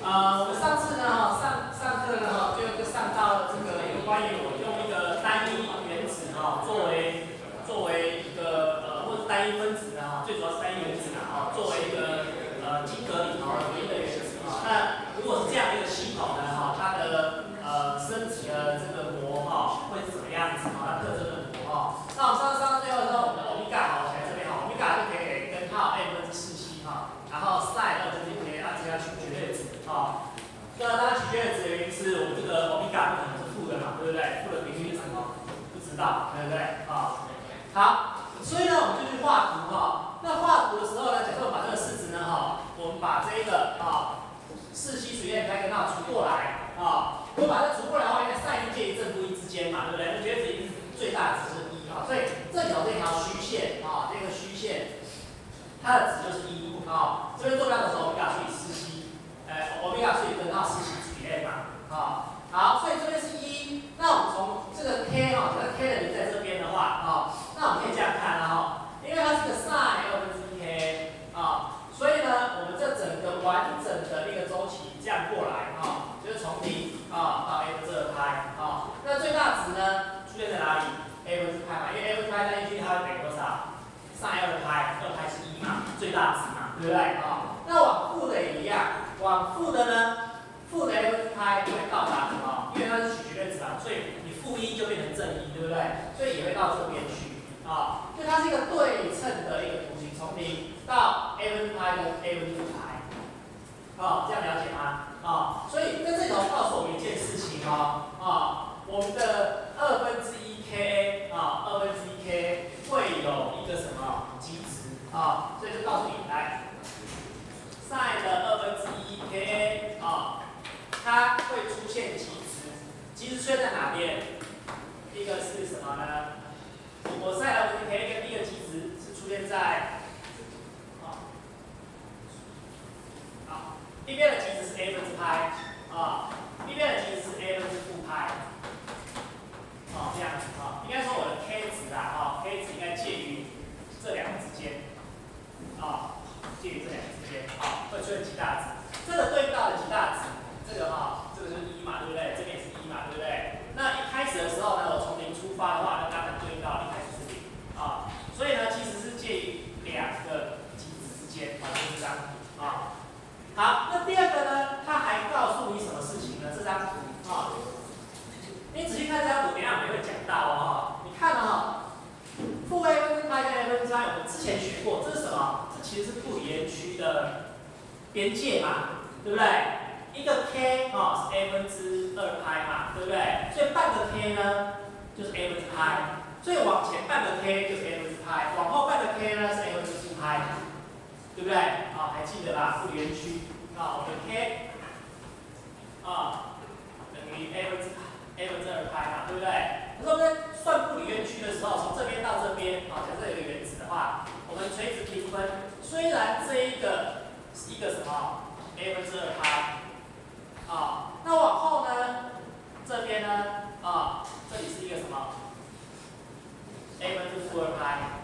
我们上次呢，上课呢，就上到了这个有关于我用一个单一原子作为一个或者单一分子呢最主要是单一原子作为一个晶格里头的一个原子那如果是这样一个系统呢它的升级的这个膜会是怎么样子它特征的膜那我们上到最后呢，我们的欧米伽写在这边欧米伽就可以根号 a 分之4c然后 sin 2分之 k 这要取绝对值那当然取绝对值的原因是我们这个欧米伽不可能是负的嘛，对不对？负的频率是什么？不知道，对不对？好，所以呢，我们就去画图那画图的时候呢，假设我把这个式子呢我们把这个4c除以 m 跟它除过来我把它除过来的话，因为 sin 介于正负1之间嘛，对不对？绝对值一定是最大值是1所以这里头这条虚线这个虚线它的值就是1这边做标的时候，欧米伽除以4c，欧米伽除以根号4c除以 m 好，所以这边是1，那我们从这个 k 假设 k 的零在这边的话那我们可以这样看因为它是个 sin 2分之 k 所以呢，我们这整个完整的一个周期这样过来就是从0到 a 分之2派那最大值呢出现在哪里 ？a 分之派嘛，因为 a 分之派在进去它会等于多少？sin 2派，2派是1嘛，最大值嘛，对不对那往负的也一样，往负的呢，负的 a 分之派就会到达因为它是取绝对值所以你负1就变成正1，对不对？所以也会到这边去所以它是一个对称的一个图形，从0到 a 分之派跟 a 分之负派这样了解吗？所以在这里头告诉我们一件事情我们的2分之1 ka 2分之1 k 会有一个什么极值所以就告诉你来 sin 的2分之1 ka 它会出现极值，极值出现在哪边？第一个是什么呢？我 sin 2分之 k 跟第一个极值是出现在一边的极值是 a 分之派一边的极值是 a 分之负派这样子应该说我的 k 值k 值应该介于这两个之间介于这两个之间会出现极大值。这个对应到的极大值，这个就是1嘛，对不对？这边也是1嘛，对不对？那一开始的时候呢，我从0出发的话，那当然对应到一开始是0所以呢，其实是介于两个极值之间就是这张图好，那第二个呢，它还告诉你什么事情呢？这张图你仔细看这张图，等一下我们会讲到你看负 a 分之派跟 a 分之派，我们之前学过，这是什么？这其实是不离圆区的边界嘛，对不对？一个 k 是 a 分之2派嘛，对不对？所以半个 k 呢就是 a 分之派，所以往前半个 k 就是 a 分之派，往后半个 k 呢是 a 分之负派，对不对？还记得吧？不离圆区我们 k 等于 a 分之2派嘛，对不对？可是我们在算不离圆区的时候，从这边到这边假设有一个原子的话，我们垂直平分，虽然这一个是一个什么 a 分之2派那往后呢，这边呢这里是一个什么 a 分之负2派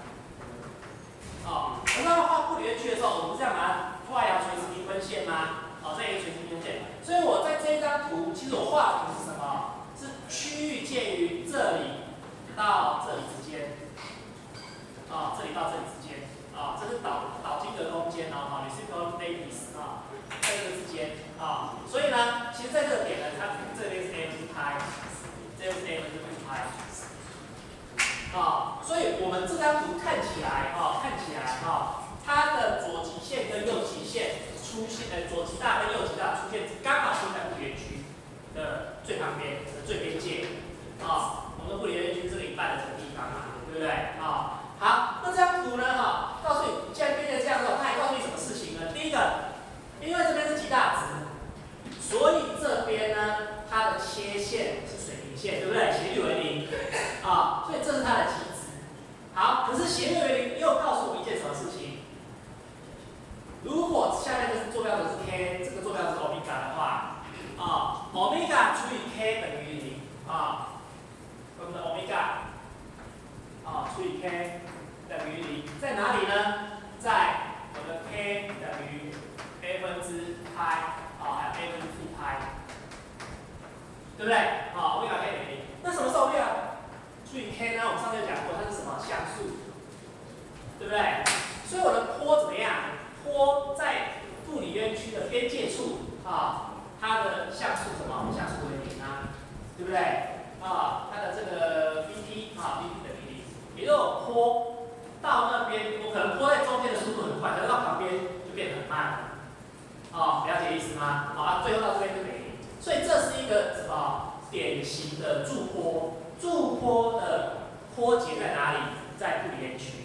可是要画不离圆区的时候，我们不是要把它画一条垂直平分线吗？这一个垂直平分线，所以我在这张图，其实我画图是什么？是区域介于这里到这里之间，这里到这里之间，这是导晶格空间reciprocal lattice 在这个之间所以呢，其实在这个点呢，它这边是 a 分之派，这边是 a 分之负派所以我们这张图看起来它的左极线跟右极线出现，左极大跟右极大出现刚好出在不离圆区的最旁边的最边界我们的不离圆区是1半的这个地方嘛，对不对好，那这张图呢告诉你，既然变成这样之后，它还告诉你什么事情呢？第一个，因为这边是极大值，所以这边呢，它的切线是水平线，对不对？斜率为0所以这是它的极值。好，可是斜率为0又告诉我们一件什么事情？如果下面这是坐标轴是 k， 这个对不对？欧米伽 k 等于零。那什么是欧米伽？注意 k 呢，我们上次讲过，它是什么像素，对不对？所以我的坡怎么样？坡在物理冤屈的边界处它的像素什么？像素为零对不对？它的这个 VP VP 等于零，也就是我坡到那边，我可能坡在中间的速度很快，可是到旁边就变得很慢了解意思吗？最后到这边就等于零，所以这是一个什么典型的驻坡？驻坡的坡节在哪里？在物理冤曲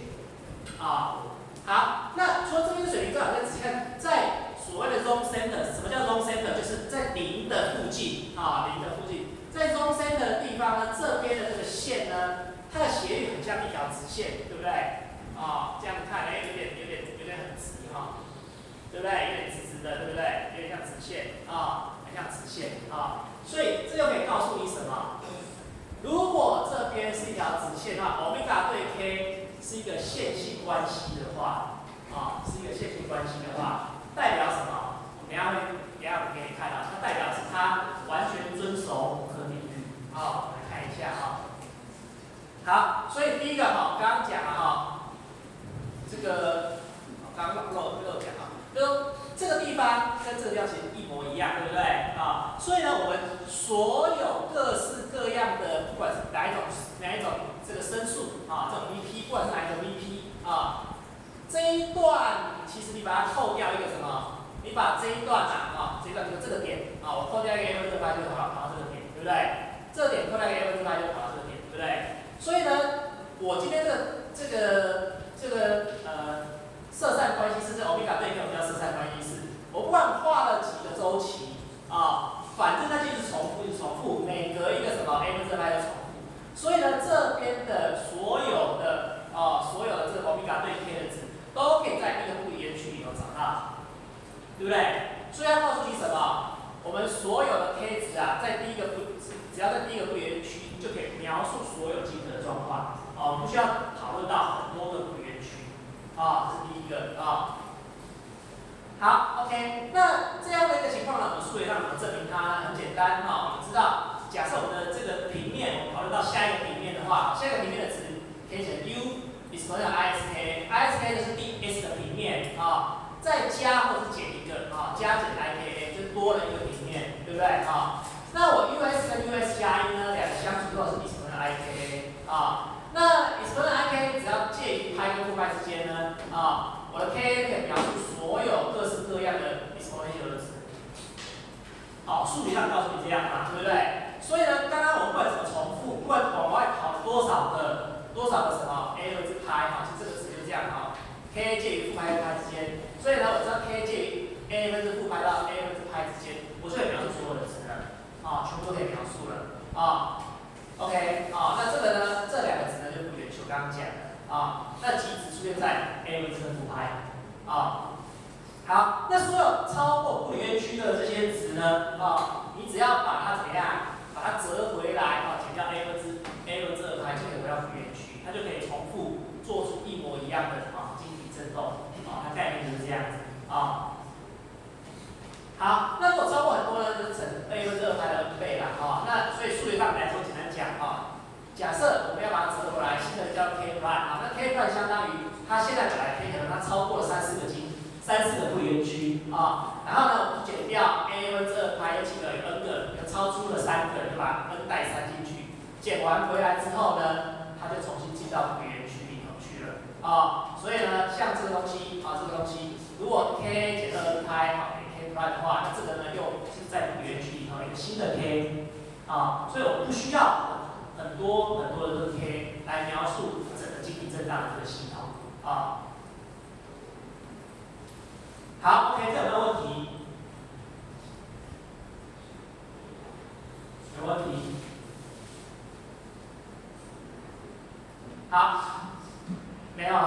好，那除了这边的水平最好再仔细看，在所谓的 zone center， 什么叫 zone center？ 就是在零的附近零的附近，在 zone center 的地方呢，这边的这个线呢，它的斜率很像一条直线，对不对？这样看，有点很直对不对？有点直直的，对不对？有点像直线很像直线所以这就可以告诉你什么？如果这边是一条直线的话，欧米伽对 k 是一个线性关系的话，代表什么？我等一下会给你看它代表是它完全遵守不可定律来看一下好，所以第一个刚刚讲了这个刚刚漏讲就是这个地方跟这个地方其实一模一样，对不对所以呢，我们所有各式各样的，不管是哪一种这个申诉这种 VP， 不管是哪一种 VP这一段其实你把它扣掉一个什么？你把这一段这一段就是这个点我扣掉一个 a 分之派就跑到这个点，对不对？这个点扣掉一个 a 分之派就跑到这个点，对不对？所以呢，我今天这个色散关系式，这欧米伽对 k 我们叫色散关系式。我不管画了几个周期反正它就是重复，每隔一个什么 a 分之派就重复。所以呢，这边的所有的这个欧米伽对 k 的值，都可以在一个物理冤曲里头找到，对不对？所以要告诉你什么？我们所有的 k 值只要在第一个物理冤曲，就可以描述所有基本的状况不需要讨论到很多个物理冤曲这是第一个好 ，OK， 那这样的一个情况呢，我们数学上怎么证明它？很简单我们知道，假设我们的这个平面，我们讨论到下一个平面的话，下一个平面的值可以写 U is equal to ISK，ISK 就是第 S 的平面再加或是减一个加减 IKA 就多了一个平面，对不对那我 US 跟 US 加一呢，两个相除之后是 is equal to IKA那 is equal to IKA 只要介于派跟负派之间呢我的 K 可以描述所有各式各样的 exponential 的值。数学上告诉你这样对不对？所以呢，刚刚我们不管怎么重复，不管往外跑多少个什么 a 分之派其实这个值就是这样K 介于负派跟派之间。所以呢，我知道 K 介于 a 分之负派到 a 分之派之间，我就可以描述所有的值了全部都可以描述了OK 那这个呢，这两个值呢就不圆球刚刚讲的那极值出现在 a 分之负派好，那所有超过物理冤屈的这些值呢你只要把它怎么样，把它折回来减掉 a 分之2派，就可以回到物理冤屈，它就可以重复做出一模一样的晶体振动它概念就是这样子好，那如果超过很多呢，就是乘 a 分之2派的2倍啦那所以数学上来说，简单讲假设我们要把它折回来，新的叫 k prime 那 k prime 相当于它现在本来 k 可能它超过了3-4个物理冤屈然后呢，我们减掉 a 分之2派，有几个？有 n 个，有超出了3个，就把 n 代删进去。减完回来之后呢，它就重新进到物理冤屈里头去了所以呢，像这个东西如果 k 减2派k prime 的话，那这个呢又是在物理冤屈里头一个新的 k 所以我不需要很多的这个 k 来描述整个晶体振荡的这个系统好 ，OK， 这有没有问题？有问题？好，没有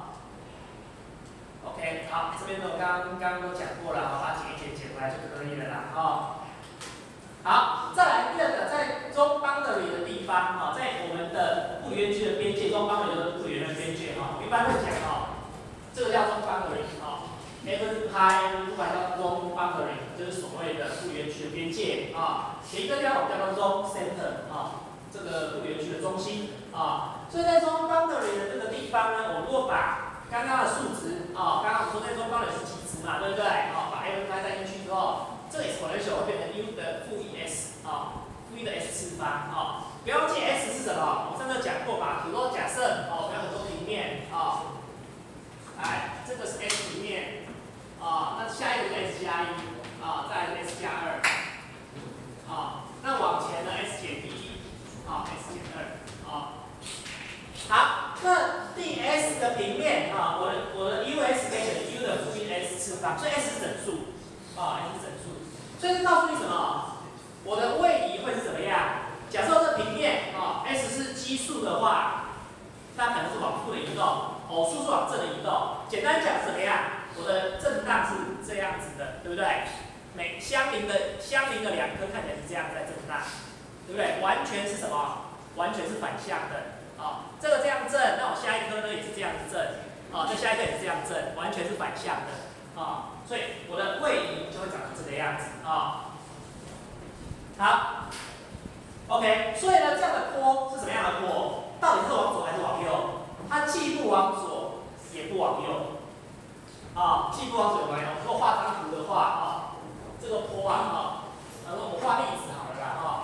OK， 好，这边都刚刚都讲过了把它减一减回来就可以了啦好，再来第二个，在中boundary的地方在我们的物理冤屈的边界，中boundary就是物理冤屈的边界一般会讲这个叫中boundary a 分之派 a 分之派叫 zone boundary， 就是所谓的物圆区的边界啊。一个地方我们叫做 zone center 啊，这个物圆区的中心啊。所以在 zone boundary 的这个地方呢，我如果把刚刚的数值啊，刚刚我们说在 zone boundary 是极值嘛，对不对？啊，把 a 分之派带进去之后，这个 exponential 会变成 u 的负 1s 啊，负1的 s 次方啊。不要记 s 是什么，我们上次讲过嘛。比如说假设我们有很多平面啊，来，这个是 s 平面啊，那下一个是 s 加1啊，再来是 s 加2啊，那往前呢 s 减1啊 s 减2啊。好，那 ds 的平面啊，我的 us 可以等于 u 的负1s 次方，所以 s 是整数啊 ，s 是整数，所以这告诉你什么？我的位移会是怎么样？假设这平面啊 ，s 是奇数的话，它可能是往负的移动，偶数是往正的移动。简单讲是怎么样？我的震荡是这样子的，对不对？每相邻的两颗看起来是这样在震荡，对不对？完全是什么？完全是反向的啊。这个这样震，那我下一颗呢也是这样子震啊，这下一颗也是这样震，完全是反向的啊。所以我的位移就会长成这个样子啊。好。OK， 所以呢，这样的波是什么样的波？到底是往左还是往右？它既不往左，也不往右。啊，既不往左也不往右。如果画张图的话，啊，这个波啊，我画例子好了啦，啊，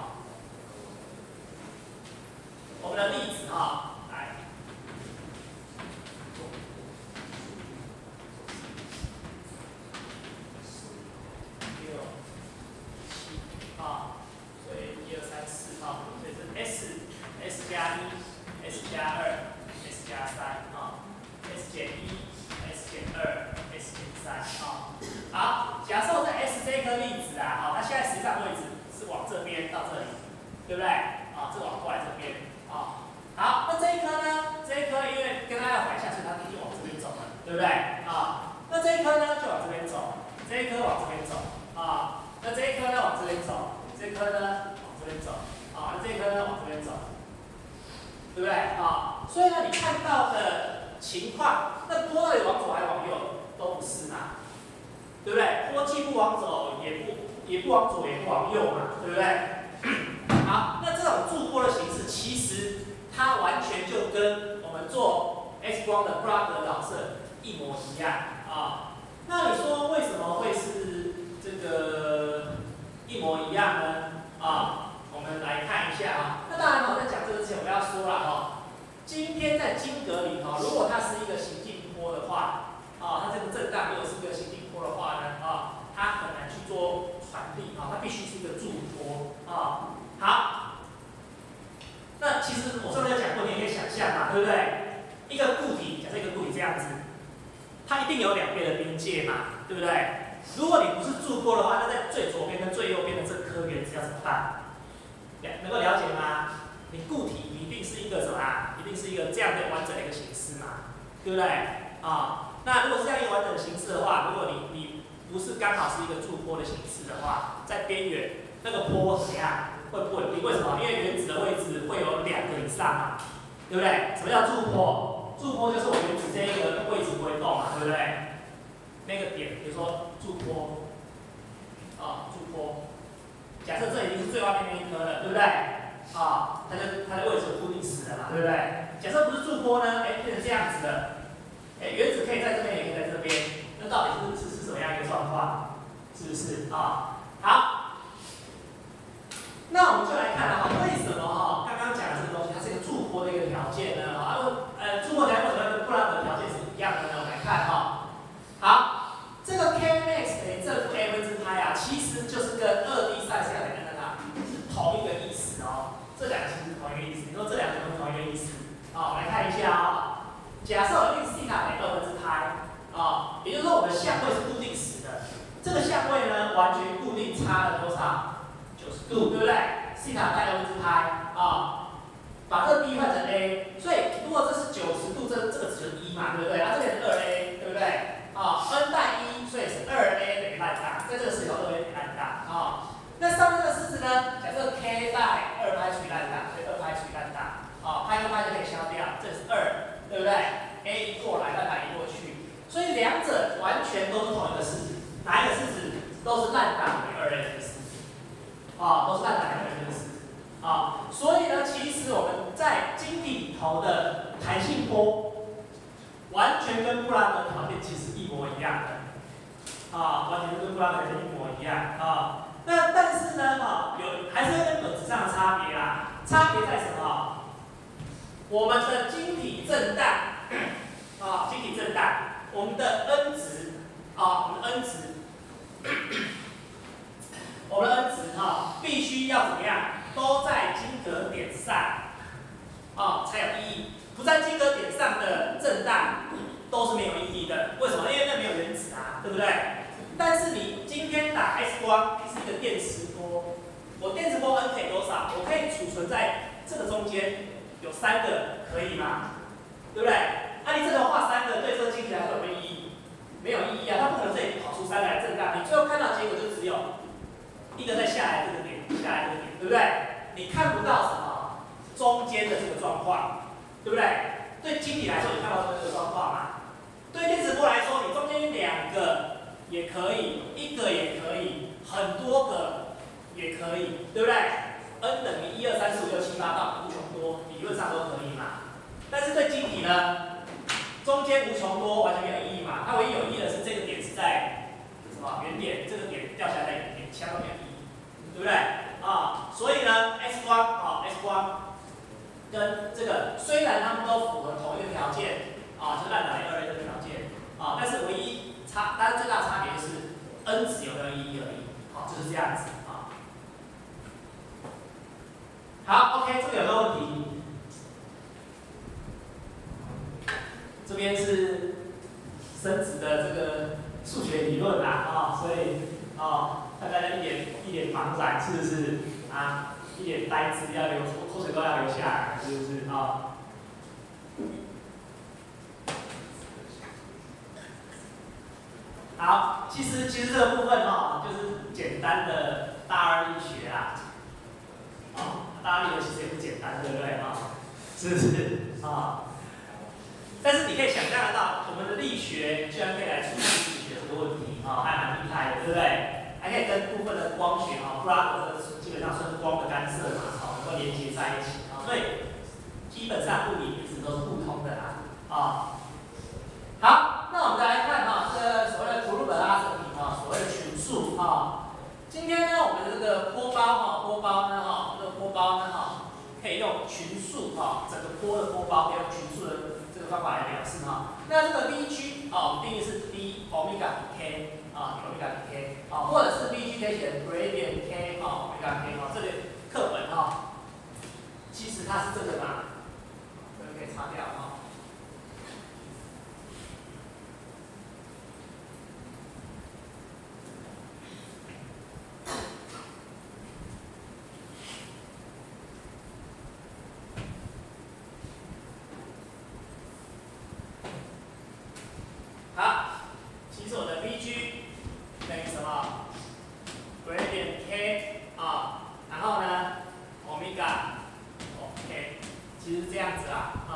我们的例子啊，来，6、7啊。所以1、2、3、4啊，所以是 s 加1 s 加2 s 加3啊 s 减1 s 减2 s 减3啊。好，假设我在 s 这一颗粒子啊，好，它现在实际上位置是往这边到这里，对不对？啊，这往过来这边啊。好，那这一颗呢？这一颗因为跟它要反向，所以它必须往这边走了，对不对？啊，那这一颗呢就往这边走，这一颗往这边走啊，那这一颗呢往这边走。这颗呢往这边走，啊，那这颗呢往这边走，对不对？啊，所以呢，你看到的情况，那波到底往左还是往右？都不是嘛，对不对？波既不往左，也不往左，也不往右嘛，对不对？好，那这种驻波的形式，其实它完全就跟我们做 X 光的布拉格导射一模一样啊。那你说为什么会是这个？一模一样呢？啊，我们来看一下啊。那当然，我在讲这个之前，我要说了哈。今天在晶格里哈，如果它是一个行进波的话，啊，它这个震荡如果是一个行进波的话呢，啊，它很难去做传递啊，它必须是一个驻波啊。好，那其实我上次有讲过，你也可以想象嘛，对不对？一个固体，假设一个固体这样子，它一定有两边的边界嘛，对不对？如果你不是驻波的话，那在最左边跟最右边的这颗原子要怎么办？能够了解吗？你固体你一定是一个什么啊？一定是一个这样的完整的一个形式嘛，对不对？啊，那如果是这样一个完整的形式的话，如果你不是刚好是一个驻波的形式的话，在边缘那个波怎么样？会不稳定？为什么？因为原子的位置会有两个以上嘛，对不对？什么叫驻波？驻波就是我原子这一个位置不会动嘛，对不对？那个点，比如说驻波，啊，驻波，假设这已经是最外面那一颗了，对不对？啊，它的位置固定死了嘛，对不对？假设不是驻波呢，哎，变成这样子的，哎，原子可以在这边，也可以在这边，那到底是什么样一个状况？是不是啊？好，那我们就来看了哈，为什么哈刚刚讲的这个东西，它是一个驻波的一个条件呢？啊，驻波条件为什么跟布拉格条件是一样的呢？我们来看哈，好。这个 Kmax 等于正负 a 分之派啊，其实就是跟2D 赛下来的它是同一个意思哦。这两个其实是同一个意思。你说这两个是同一个意思？好，我们来看一下啊。假设我定西塔等于2分之派啊，也就是说我的相位是固定时的。这个相位呢，完全固定差了多少？90度，对不对？西塔带2分之派啊，把这 b 换成 a， 所以如果这是90度，这个只是1嘛，对不对？啊，这边是2a， 对不对？啊 ，n 带1，所以是2a 等于烂大，在这个式有2a 等于烂大啊。那上面这个式子呢，假设 k 带2派除以烂大，所以2派除以烂大，啊，派跟派就可以消掉，这是2，对不对 ？a 移过来，烂大移过去，所以两者完全都是同差别在什么？我们的晶体震荡啊，晶体震荡，我们的 N 值啊，我们的 N 值，我们的 N 值啊，必须要怎么样？都在晶格点上啊，才有意义。不在晶格点上的震荡都是没有意义的。为什么？因为那没有原子啊，对不对？但是你今天打 X 光是一个电磁波，我电磁波 N 可以多少？我可以储存在这个中间有3个，可以吗？对不对？那你这个画3个，对这个晶体来说有没有意义？没有意义啊，它不可能这里跑出3个来震荡，你最后看到结果就只有一个再下来这个点，下来这个点，对不对？你看不到什么中间的这个状况，对不对？对晶体来说，你看到这个状况嘛？对电磁波来说，你中间2个也可以，1个也可以，很多个也可以，对不对 ？N 等于1、2、3、4、5、6、7、8到无穷多，理论上都可以嘛。但是对晶体呢，中间无穷多完全没有意义嘛。它唯一有意义的是这个点是在什么原点，这个点掉下来的原点，其他都没有意义，对不对？啊，所以呢 ，X 光啊 ，X 光跟这个虽然它们都符合同一个条件啊，就是烂打雷2A这个条件啊，但是唯一但是最大的差别就是 N 值有没有意义而已，好，就是这样子啊。好 ，OK， 这个有没有问题？这边是生质的这个数学理论啦，啊，所以大家一脸茫然，是不是啊？一脸呆滞，要流口水都要流下来，是不是啊？好，其实这个部分就是简单的大二力学啦，大二力学其实也不简单，对不对啊？是不是啊？但是你可以想象得到，我们的力学居然可以来处理力学这个问题还蛮厉害的，对不对？还可以跟部分的光学布拉格基本上算是光的干涉嘛，能够连接在一起所以基本上物理彼此都是互通的啦好，那我们再来看这个所谓的图鲁本拉扯体所谓的群数今天呢，我们的这个波包呢这个波包呢可以用群数整个波的波包可以用群数的这个方法来表示那这个 Vg 我们定义是 d 欧米伽比 k 欧米伽比 k 或者是 Vg 可以写 gradient k 欧米伽 k 这里课本其实它是这个嘛，这个可以擦掉好，其实我的 Vg 等于什么 ？gradient k 然后呢，欧米伽 OK， 其实是这样子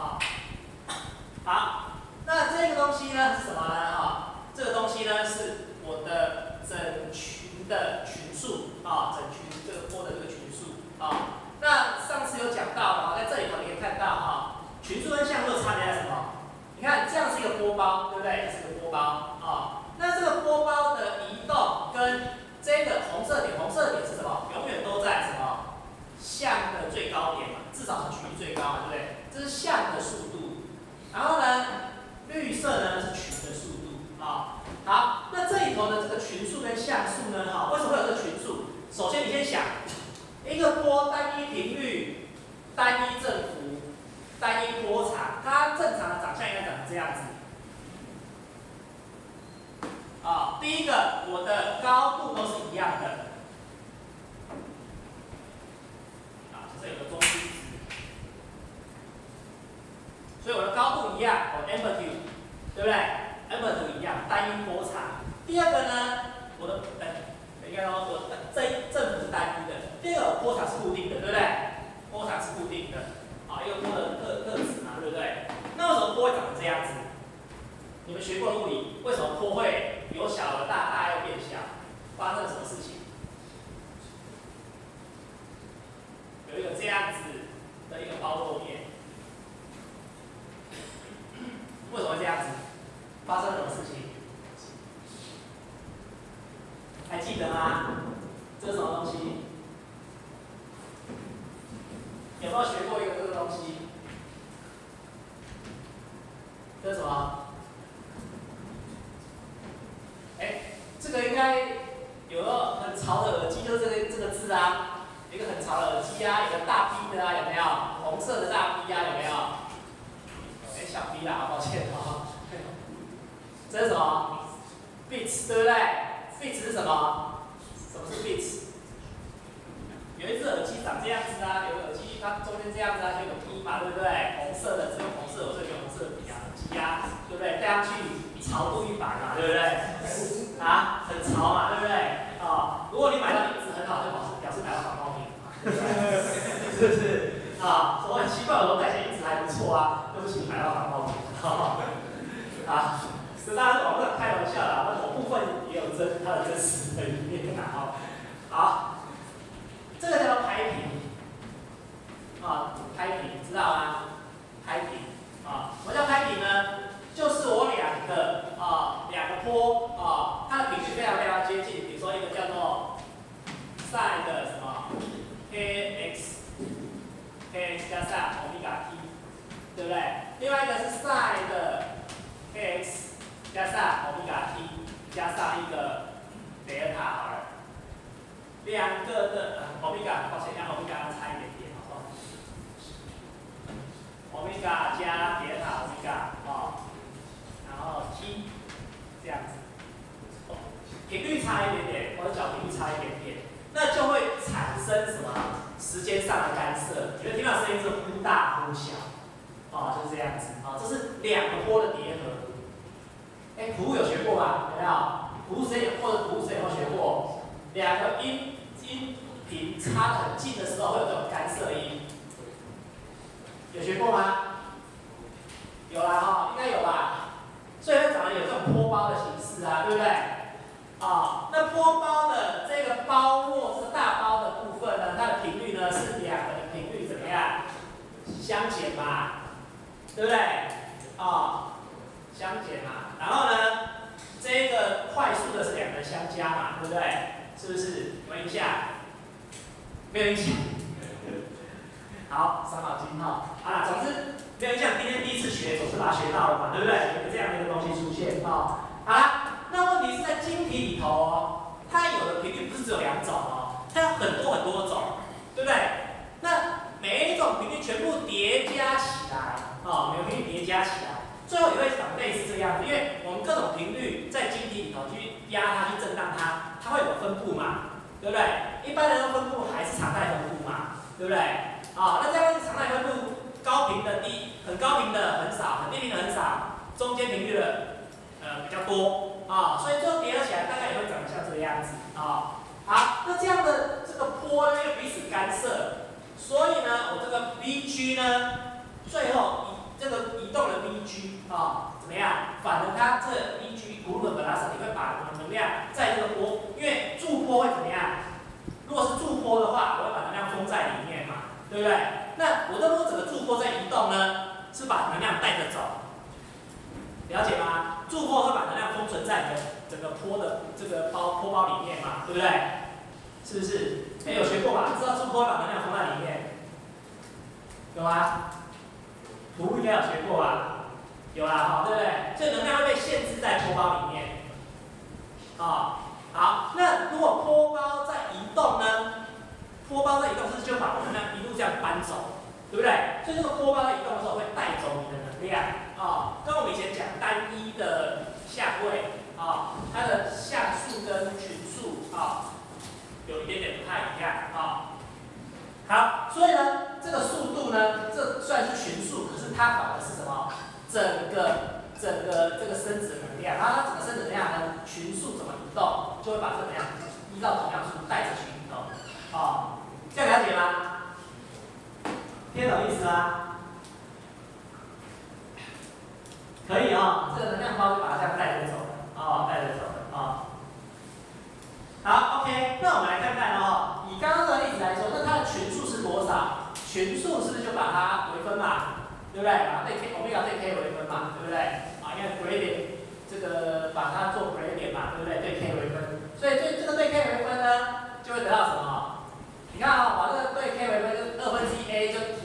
好，那这个东西呢是什么呢？这个东西呢是我的整群的群数整群这个波的这个群数那上次有讲到了，在这里头你可以看到群数跟项数的差别在什么？你看这样是一个波包，对不对？是一个波包那这个波包的移动跟这个红色点是什么？永远都在什么项的最高点嘛，至少是群最高嘛，对不对？这是项的速度。然后呢，绿色呢是群的速度好，那这里头的这个群数跟项数呢为什么会有这个群数？首先你先想，一个波单一频率、单一振幅、单一波长，它正常的长相应该长成这样子。第一个，我的高度都是一样的。这有个中心值，所以我的高度一样，我 amplitude， 对不对 ？amplitude 一样，单一波长。第二个呢，我的应该说我的振幅是单一的。第二个波长是固定的，对不对？波长是固定的，一个波的特质嘛，对不对？那为什么波会长成这样子？你们学过物理，为什么波会由小而大，大又变小？发生了什么事情？有一个这样子的一个包落面，为什么会这样子？发生了什么事情？还记得吗？这是什么东西？ 有没有学过一个这个东西？这是什么？这个应该有个很潮的耳机，就是这个字啊，一个很潮的耳机啊，有个大 B 的啊，有没有？红色的大 B 啊，有没有？小 B 啦，抱歉啊。这是什么 ？Beats 对不对 ？Beats 是什么？什么是 Beats？ 有一只耳机长这样子啊，有个耳机它中间这样子啊，就有个 B 嘛，对不对？红色的，只有红色，有这个红色的笔啊，耳机啊，对不对？戴上去潮度100嘛，对不对？啊，很潮嘛，对不对？如果你买到音质很好，就表示买到仿冒品嘛，对不对？是不是？我很奇怪，我戴起来音质还不错啊，对不起，买到仿冒品。这当然是网络上开玩笑啦，那某部分也有它的真实的一面啦。好，这个叫做拍屏。拍屏知道吗？拍屏什么叫拍屏呢？就是我两个波它的频率非常非常接近。比如说一个叫做 sin 的什么 kx 加上 omega t， 对不对？另外一个是 sin 的 kx 加上 omega t 加上一个 delta 好了，两个的omega， 抱歉，让 omega 差一点点，好不好？omega 加 delta omega 然后 t 这样子，频率差一点点，或者角频率差一点点，那就会产生什么时间上的干涉？你会听到声音是忽大忽小，就是这样子，这是两个波的叠合。普物有学过吧？有没有？普物谁或者普物谁有没有学过？两个音频差得很近的时候会有这种干涉音，有学过吗？有啦应该有吧。所以会长得有这种波包的形式啊，对不对？那波包的这个包络，这个大包的部分呢，它的频率呢是两个的频率怎么样？相减嘛，对不对？相减嘛。然后呢，这个快速的是两个相加嘛，对不对？是不是？有没有印象？没有印象。好，伤脑筋总之没有印象，今天第一次学，总是把它学到了嘛，对不对？有这样的一个东西出现好啦，那问题是在晶体里头它有的频率不是只有2种它有很多很多种，对不对？那每一种频率全部叠加起来每个频率叠加起来，最后也会长类似这个样子，因为我们各种频率在晶体里头去压它、去震荡它，它会有分布嘛，对不对？一般人的分布还是常态分布嘛，对不对？那这样常态分布，高频的很高频的很少，很低频的很少，中间频率的比较多所以最后叠合起来大概也会长得像这个样子好，那这样的这个波呢，因为彼此干涉，所以呢，我这个 Vg 呢，最后这个移动的 Vg 怎么样？反而它这 Vg 古伦本拉斯，你会把能量在这个波，因为驻波会怎么样？如果是驻波的话，我会把能量封在里面嘛，对不对？那我的整个驻波在移动呢，是把能量带着走，了解吗？驻波会把能量封存在你的整个波的这个波包里面嘛，对不对？是不是？有学过吧？知道驻波会把能量封在里面，有吗？图应该有学过吧？有啦，对不对？所以能量会被限制在波包里面，好，那如果波包在移动呢？波包在移动是不是就把能量一路这样搬走，对不对？所以这个波包在移动的时候会带走你的能量跟我们以前讲单一的相位它的像素跟群数有一点点不太一样好，所以呢，这个速度呢，这虽然是群数，可是它反而是什么？整个这个生质能量，然后它整个生质能量呢，群数怎么移动，就会把这个能量依照同样速度带着去移动这样了解吗？听懂意思吗？可以这个能量包就把它这样带着走了带着走了好 ，OK， 那我们来看看以刚刚的例子来说，那它的群数是多少？群数是不是就把它微分嘛？对不对？把它对 k 欧米伽对 k 微分嘛，对不对？因为 gradient 这个把它做 gradient 嘛，对不对？对 k 微分，所以这个对 k 微分呢，就会得到什么？你看把这个对 k 微分就1/2a 就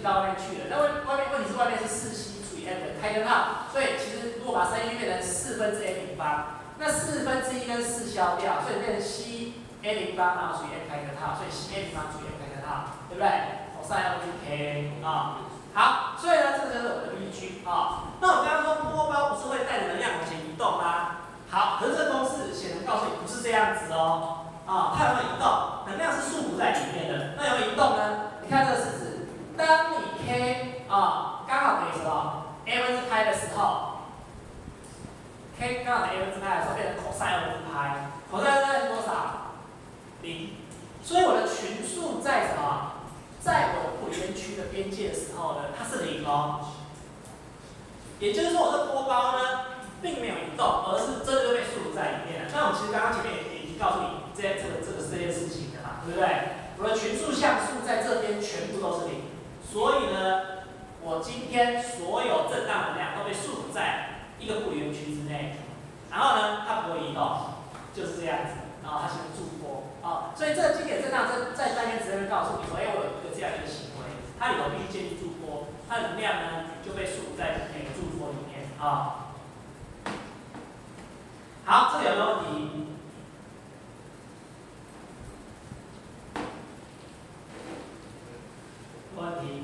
号，所以其实如果把声音变成4/a平方，那1/4跟4消掉，所以变成 c a 平方，然后除以 n 开根号，所以 c a 平方除以 n 开根号，对不对？cos 要是 k 啊。好，所以呢，这个就是我们的依据啊。那我们刚刚说波包不是会带着能量往前移动吗？好，可是这个公式显然告诉你不是这样子哦。啊，它有没有移动？能量是束缚在里面的。那有没有移动呢？你看这个式子，当你 k 啊刚好等于什么 a 分之派的时候 ，k 刚好等于 a 分之派的时候，变成 cos 2分之派，cos 2是多少？0。所以我的群数在什么？在我的物理边区的边界的时候呢，它是0哦。也就是说，我这波包呢，并没有移动，而是真的就被束缚在里面了。那我们其实刚刚前面也已经告诉你这件事情的嘛，对不对？我的群数像素在这边全部都是0，所以呢，我今天所有震荡能量都被束缚在一个物理园区之内，然后呢，它不会移动，就是这样子，然后它形成驻波。啊，所以这经典震荡在单元只会告诉你说，我有一个这样一个行为，它里头必须建立驻波，它的能量呢就被束缚在每个驻波里面啊。好，这里有没有问题？问题？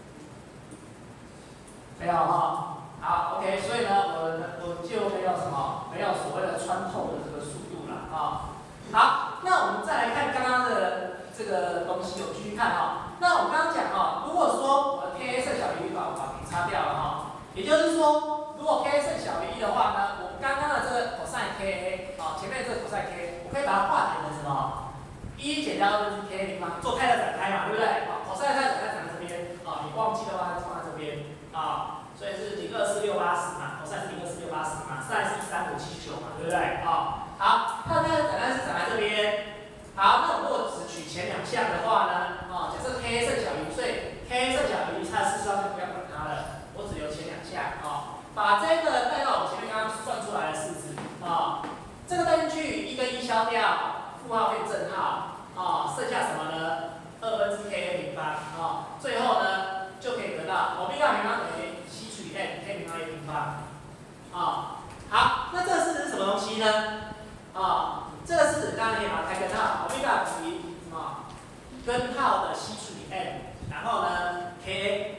没有哈。好 ，OK， 所以呢，我就没有什么，没有所谓的穿透的这个速度了啊。好，那我们再来看刚刚的这个东西，我继续看哈。那我们刚刚讲哈，如果说我的 Ka 剩小于1，把给擦掉了哈，也就是说，如果 Ka 剩小于1的话呢，我刚刚的这个 cos Ka 啊，前面这个 cos K， 我可以把它化成什么？1减掉2分之 Ka 平方，做泰勒展开嘛，对不对？好 ，cos 泰勒展开长在这边啊，你忘记的话就放在这边啊。所以是0.24680嘛，cos 是0.24680嘛，sin 是13579嘛，对不对？好，它的展开是长在这边。好，那我如果只取前两项的话呢，假设 K 剩小于，所以 K 剩小于1，它的式数就不要管它了，我只留前两项把这个带到我前面刚刚算出来的式子这个带进去，1跟1消掉，负号变正号剩下什么呢？2分之 Ka 平方最后呢就可以得到欧米伽平方等于 c 除以 n K 平方 a 平方好，那这个式子是什么东西呢？这个式子当然可以把它开根号，欧米伽等于什么？根号的 c 除以 n， 然后呢 Ka